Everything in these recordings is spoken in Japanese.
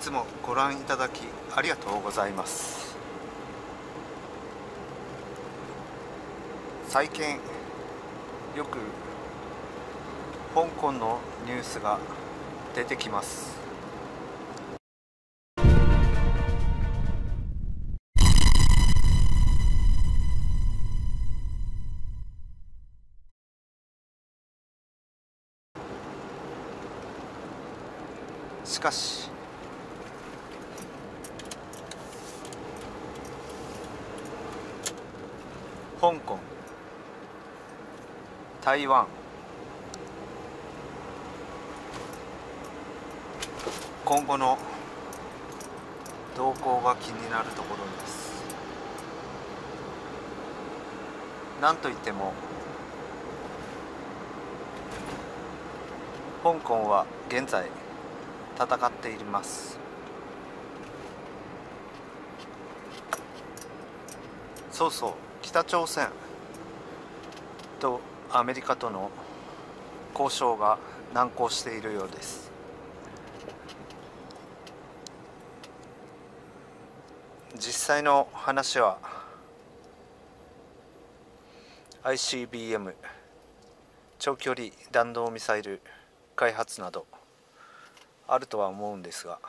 つもご覧いただきありがとうございます。最近よく香港のニュースが出てきます。しかし香港、台湾、今後の動向が気になるところです。なんといっても香港は現在戦っています。そうそう、北朝鮮とアメリカとの交渉が難航しているようです。実際の話は ICBM 長距離弾道ミサイル開発などあるとは思うんですが、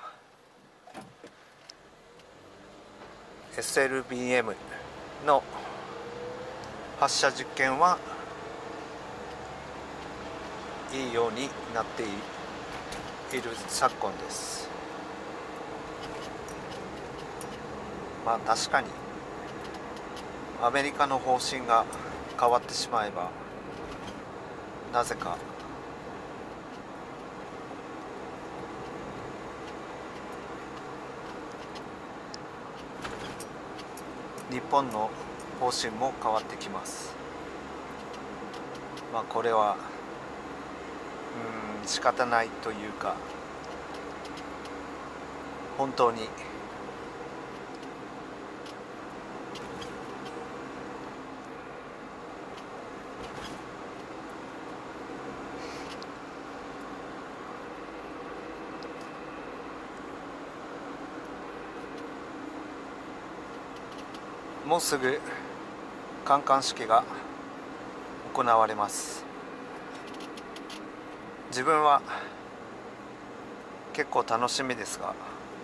SLBM の発射実験はいいようになっている昨今です。まあ確かにアメリカの方針が変わってしまえば、なぜか日本の方針も変わってきます。まあこれは仕方ないというか、本当にもうすぐ観艦式が行われます。自分は結構楽しみですが、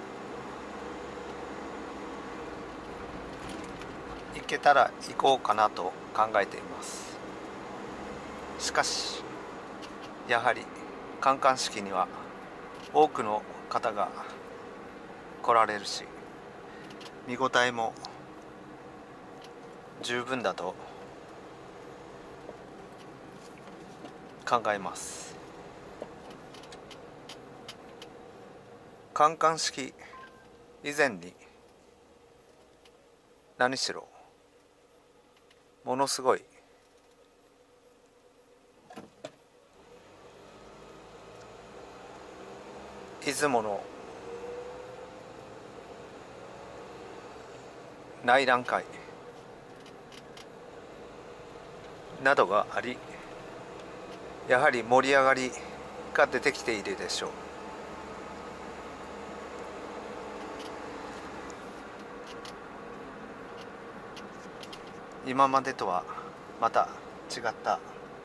行けたら行こうかなと考えています。しかしやはり観艦式には多くの方が来られるし、見応えも十分だと考えます。観艦式以前に何しろものすごい出雲の内覧会などがあり、やはり盛り上がりが出てきているでしょう。今までとはまた違った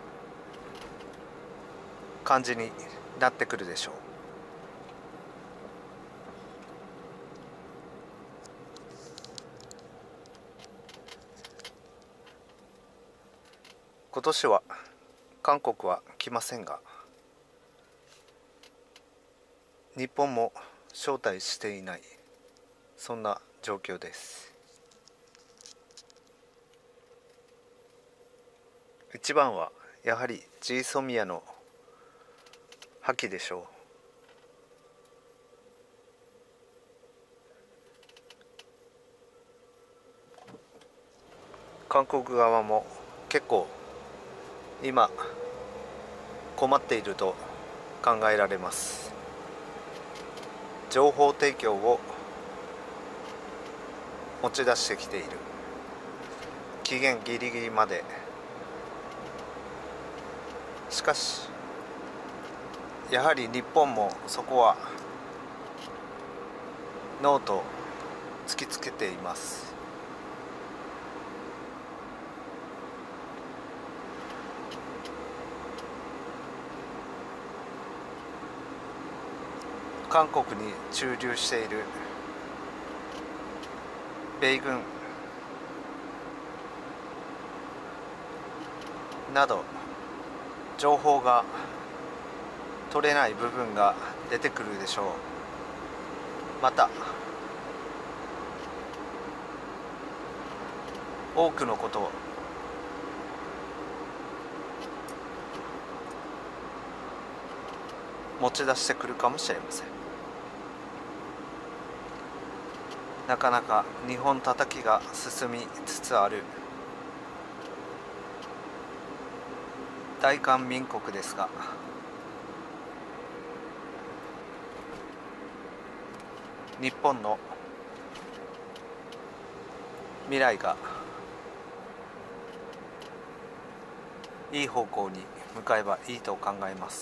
感じになってくるでしょう。今年は韓国は来ませんが、日本も招待していない、そんな状況です。一番はやはりジーソミアの破棄でしょう。韓国側も結構今困っていると考えられます。情報提供を持ち出してきている。期限ギリギリまで。しかしやはり日本もそこはノートを突きつけています。韓国に駐留している米軍など情報が取れない部分が出てくるでしょう。また多くのことを持ち出してくるかもしれません。なかなか日本叩きが進みつつある大韓民国ですが、日本の未来がいい方向に向かえばいいと考えます。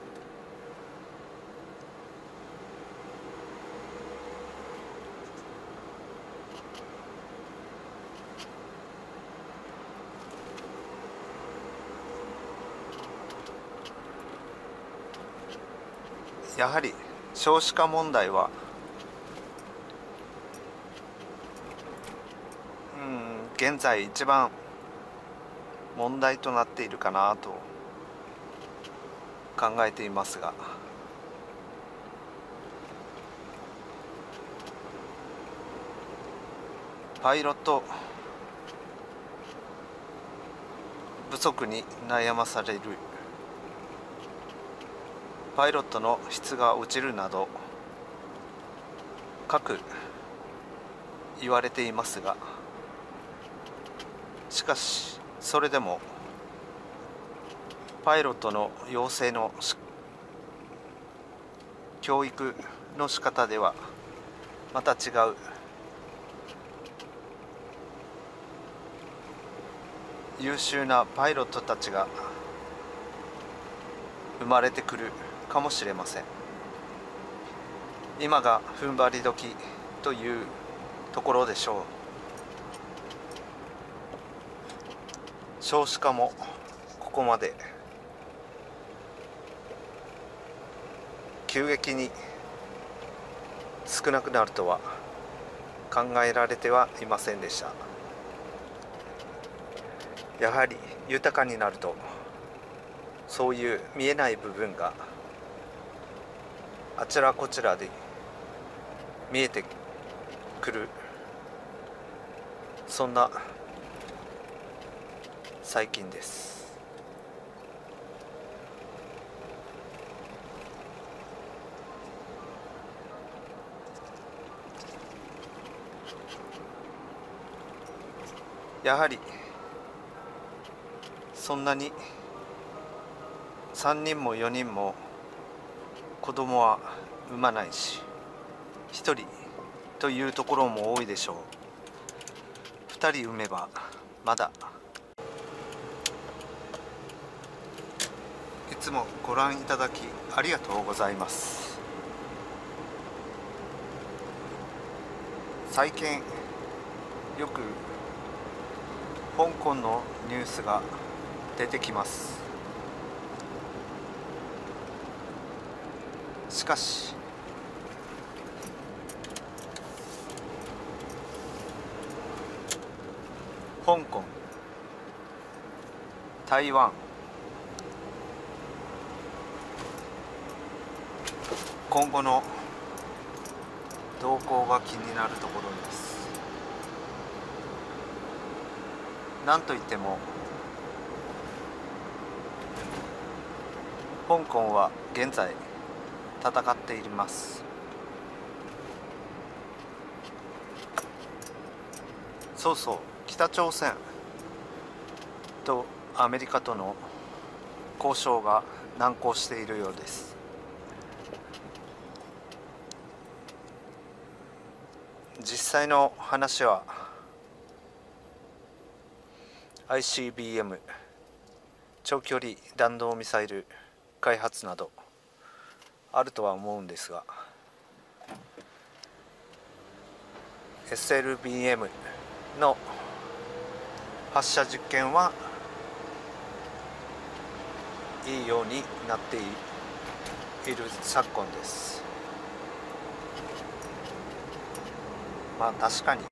やはり少子化問題は現在一番問題となっているかなと考えていますが、パイロット不足に悩まされる、パイロットの質が落ちるなど各言われていますが、しかしそれでもパイロットの養成の教育の仕方ではまた違う優秀なパイロットたちが生まれてくるかもしれません。今が踏ん張り時というところでしょう。少子化もここまで急激に少なくなるとは考えられてはいませんでした。やはり豊かになるとそういう見えない部分があちらこちらで見えてくる、そんな最近です。やはりそんなに3人も4人も子供は産まないし、1人というところも多いでしょう。2人産めばまだ。いつもご覧いただきありがとうございます。最近よく香港のニュースが出てきます。しかし香港、台湾、今後の動向が気になるところです。なんといっても香港は現在戦っています。そうそう、北朝鮮とアメリカとの交渉が難航しているようです。実際の話は ICBM 長距離弾道ミサイル開発などあるとは思うんですが、 SLBM の発射実験はいいようになっている昨今です。まあ確かに